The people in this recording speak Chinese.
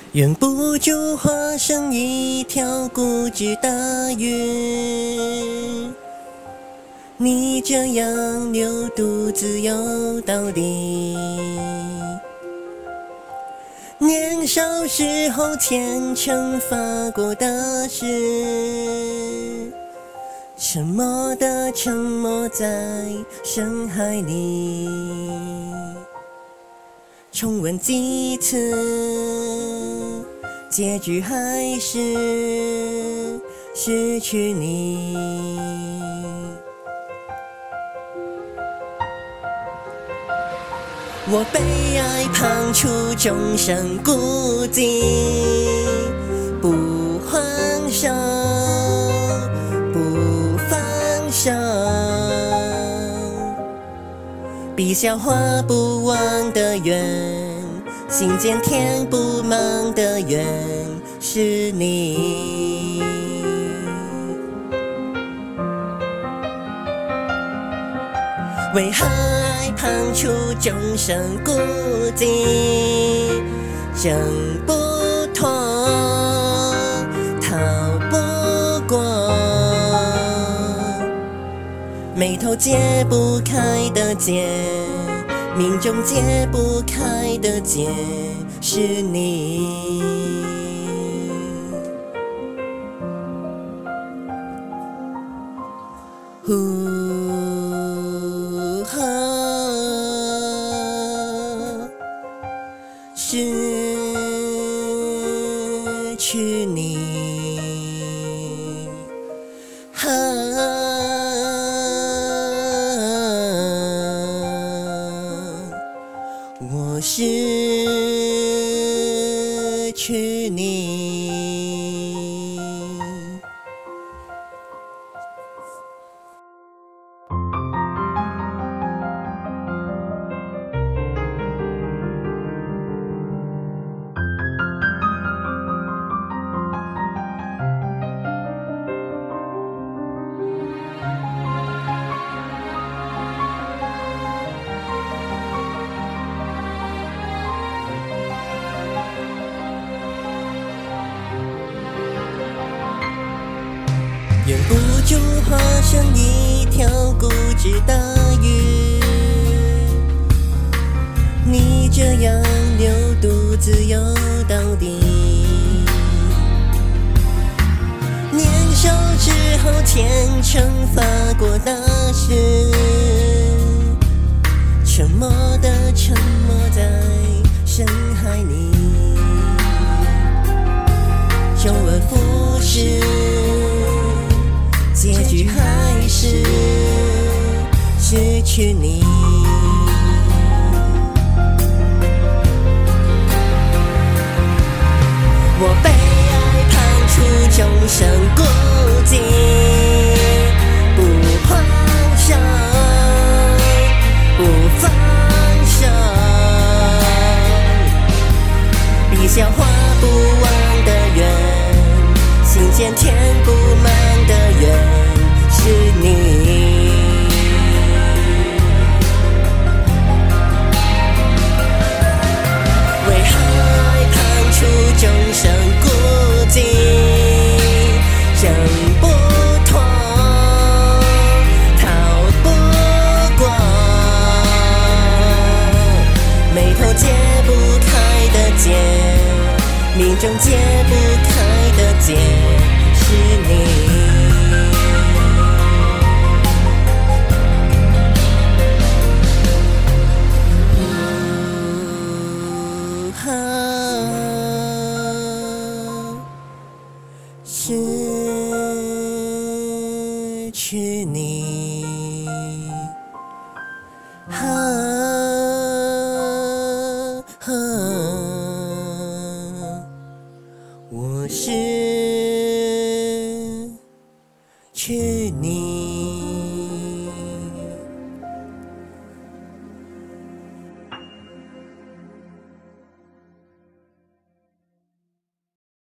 忍不住化成一条固执大鱼，你这样流独自游到底。年少时候虔诚发过的誓，沉默的沉没在深海里。重温几次，结局还是失去你。我被爱判处终身孤寂，不还手，不放手。笔下画不完的圆，心间填不满的缘，是你。为何爱判处终身孤寂，挣不脱，逃不过，眉头解不开的结，命中解不开的结，是你。失去你，我失去你。忍不住化成一条固执大鱼，你这样流独自游到底。年少之后虔诚发过大誓，沉默的沉没在深海里，周而复始，结局还是失去你。我被爱判处终身孤寂，不还手，不放手，笔下画不完的圆，心间填不满的缘，是你。为何爱判处终身孤寂，挣不脱，逃不过，眉头解不开的结，命中解不开的结，是你。失去你，我失去你。